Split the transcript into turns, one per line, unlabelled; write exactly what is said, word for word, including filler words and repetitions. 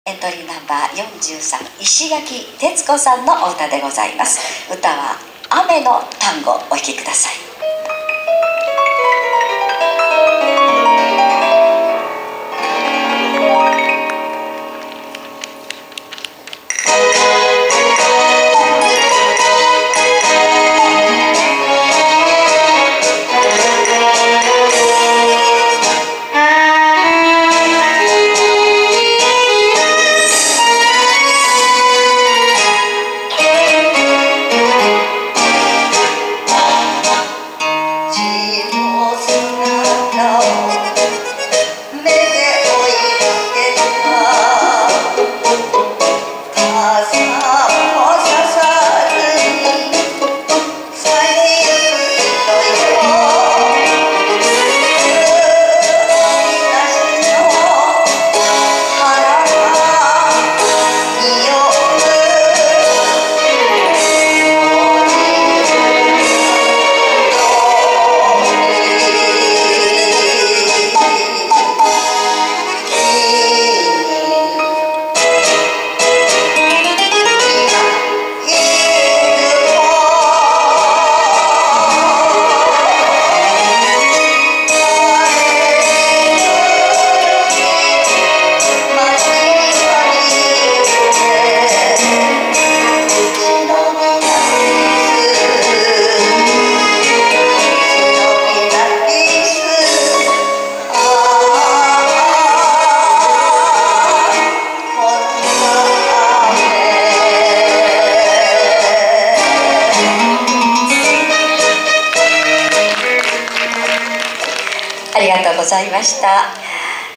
エントリーナンバーよんじゅうさん、石垣徹子さんのお歌でございます。歌は雨の単語、お聴きください。ありがとうございました。